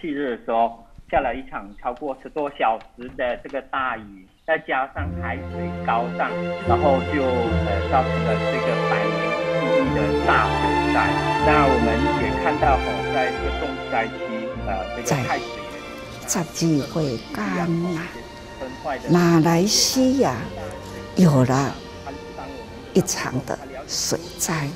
17日的时候，下了一场超过10多小时的这个大雨，再加上海水高涨，然后就造成了这个百年一遇的大水灾。那我们也看到在这个重灾区这个太水 12月间马来西亚有了一场的水灾，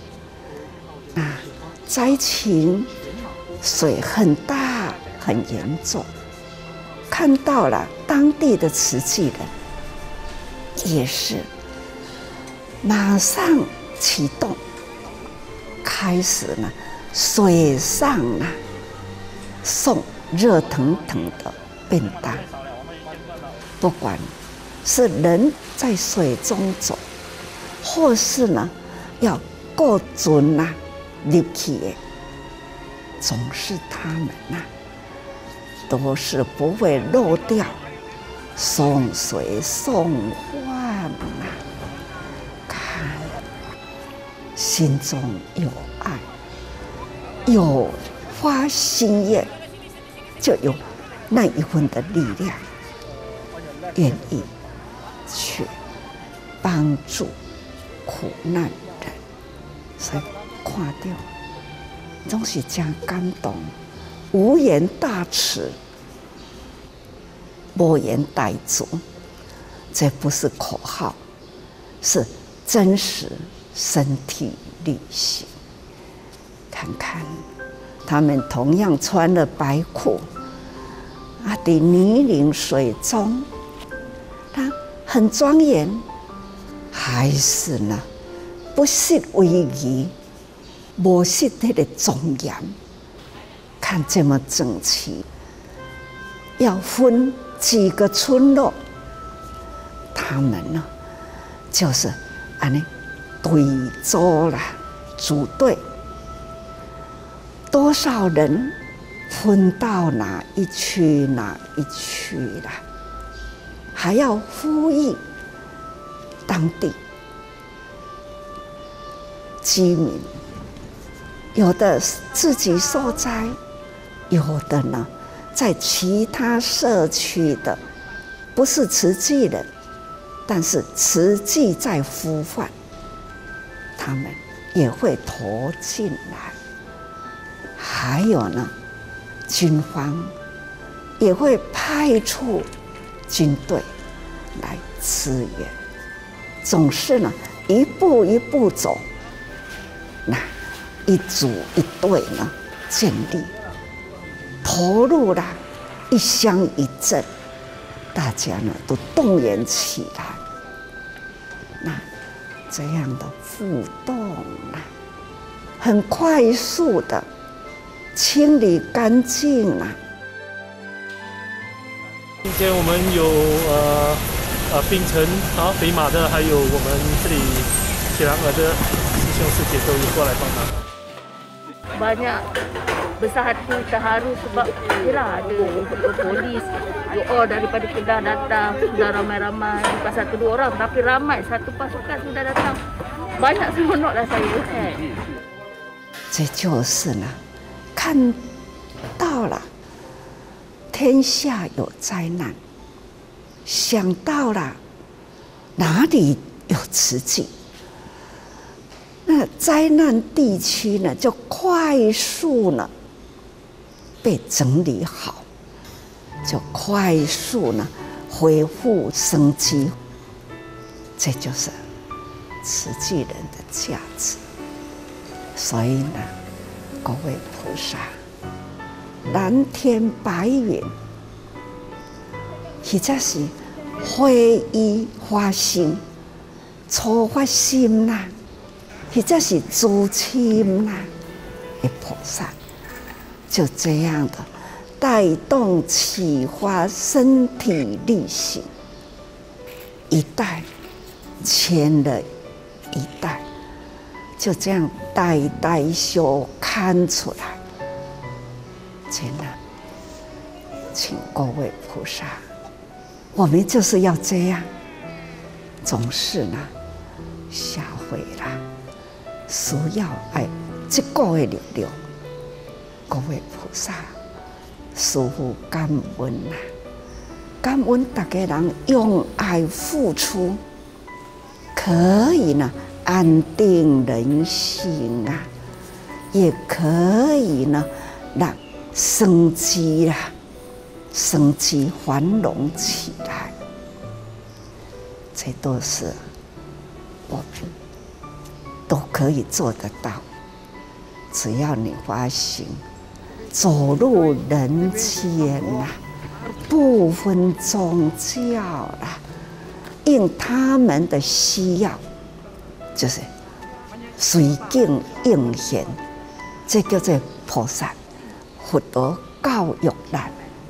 灾情水很大很严重，看到了当地的慈济人也是马上启动，开始呢水上送热腾腾的便当，不管是人在水中走，或是呢要过船入去的，总是他们都是不会漏掉送水送饭看心中有爱，有发心愿，就有那一份的力量，愿意去帮助苦难人，所以看到总是真感动，无言大慈，无言大足。这不是口号，是真实身体力行。看看他们同样穿了白裤在泥泞水中，他很庄严，还是呢不失威仪，无失那个庄严。看这么整齐，要分几个村落，他们呢就是安尼队组组队，多少人分到哪一区哪一区了，还要呼吁当地居民，有的自己受灾，有的呢在其他社区的，不是慈济人，但是慈济在呼唤，他们也会投进来。还有呢，军方也会派出军队来支援，总是呢一步一步走，一组一队呢建立，投入了一乡一镇，大家呢都动员起来，这样的互动很快速的清理干净今天我们有槟城北马的，还有我们这里铁栏河的师兄师姐都有过来帮忙。 Banyak besar hati terharu sebab yelah ada polis UO daripada Kedah datang, sudah ramai-ramai, bukan 1-2 orang tapi ramai, satu pasukan sudah datang, banyak seronoklah saya kan. 这就是呢，看到了天下有灾难，想到了哪里有慈济，那灾难地区呢就快速呢被整理好，就快速呢恢复生机，这就是慈济人的价值。所以呢，各位菩萨，蓝天白云，或者是会意发心、初发心或者是助亲的菩萨，就这样的带动启发身体力行，一代牵了一代，就这样代代修看出来。真的，请各位菩萨，我们就是要这样，总是呢，社会啦，需要这个的力量。各位菩萨， 师父感恩啊，感恩大家人用爱付出，可以呢安定人心啊，也可以呢让生机啦，生机繁荣起来。这都是我们都可以做得到，只要你发心，走入人间啦，不分宗教啦，应他们的需要，就是随境应现，这叫做菩萨。佛陀教育咱，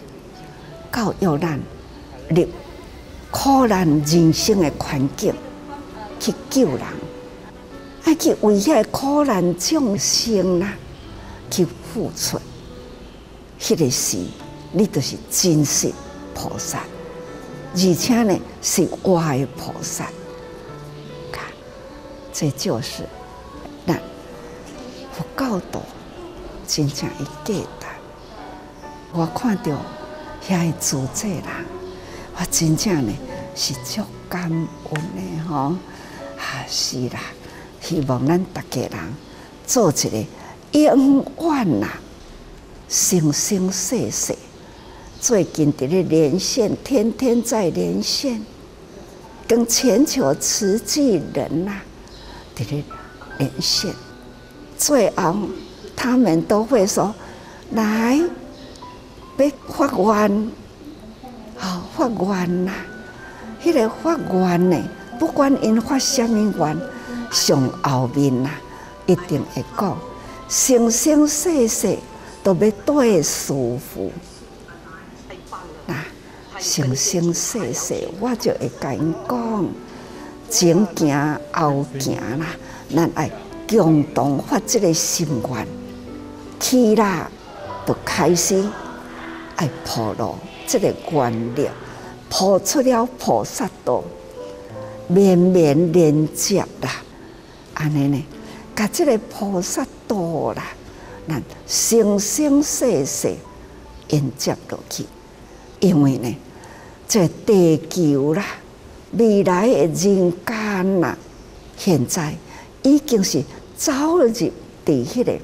入苦难人生的环境去救人，爱去为遐苦难众生啦去付出。迄个时，你就是真实菩萨，而且呢是活的菩萨。看，这就是咱佛教徒真正的价值。我看到遐个主祭人，我真正呢是足感恩的吼。是啦，希望咱大家人做一个永远啦，生生世世。最近伫咧连线，天天在连线，跟全球慈济人呐伫咧连线。最后他们都会说：“来，要发愿，发愿啦！迄个发愿呢，不管因发什么愿，上后面啦，一定会讲生生世世都要对师父。那生生世世，我就会甲因讲，前行后行啦，咱爱共同发这个心愿，起啦就开始爱铺路这个愿力，铺出了菩萨道，绵绵连接啦，安尼呢，甲这个菩萨道啦，咱生生世世沿接落去，因为呢，这地球啦，未来的人间啦，现在已经是走入伫迄个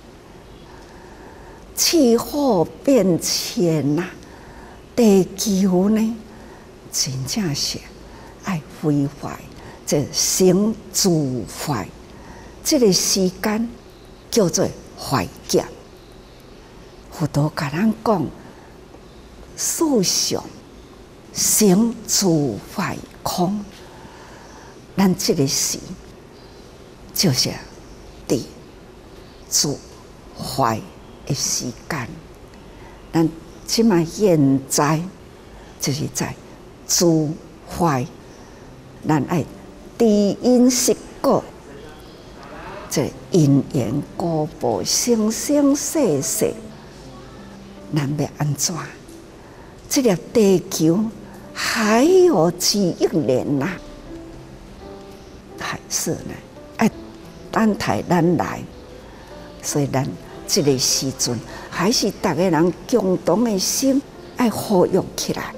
气候变迁呐，地球呢，真正是爱毁坏，这生自坏，这个时间叫做坏劫。佛陀甲咱讲，世上生自坏空，咱这个时就是地自坏的时间。咱即卖现在就是在自坏，咱爱知因识果，这因缘果报，生生世世，咱要安怎？这个地球还有几亿年呐，还是呢？爱等待咱来，所以咱这个时阵，还是大家人共同的心爱呼吁起来，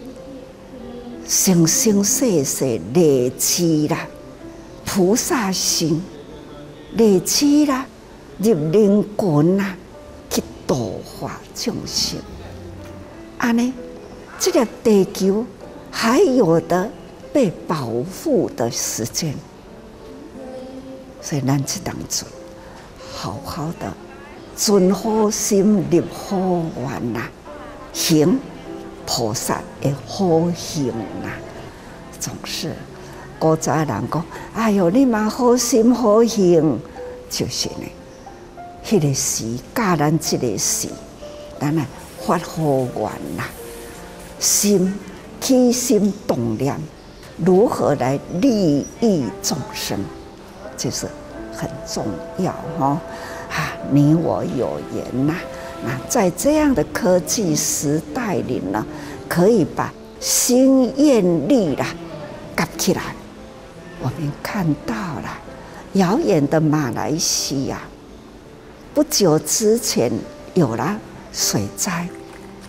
生生世世累积啦，菩萨心累积啦，入灵魂啦，去度化众生。安尼，这个地球还有的被保护的时间，所以咱这当中好好的存好心、立好愿呐，行菩萨的好行呐。总是古早人讲，哎哟，你嘛好心好行，就是呢，迄个时教咱这个时，咱来发好愿呐，心起心动念，如何来利益众生，这是很重要哈。你我有缘呐，那在这样的科技时代里呢，可以把心愿力啦夹起来。我们看到了遥远的马来西亚，不久之前有了水灾，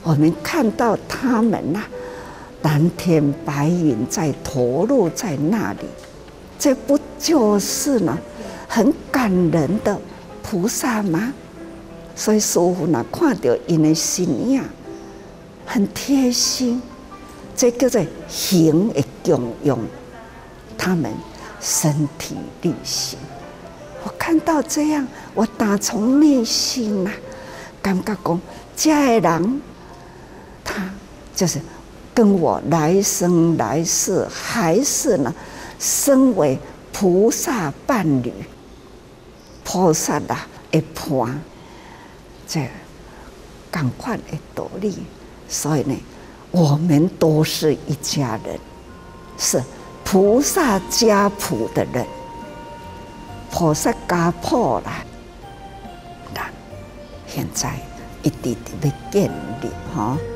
我们看到他们呐，蓝天白云在投入在那里，这不就是呢很感人的菩萨吗？所以师父呢看到因的信仰很贴心，这叫做行的供用，他们身体力行。我看到这样，我打从内心啊，感觉讲，这个人，他就是跟我来生来世还是呢，身为菩萨伴侣，菩萨啦的伴，这赶快的道理。所以呢，我们都是一家人，是菩萨家谱的人。菩萨家谱啦，那现在一直在建立哈。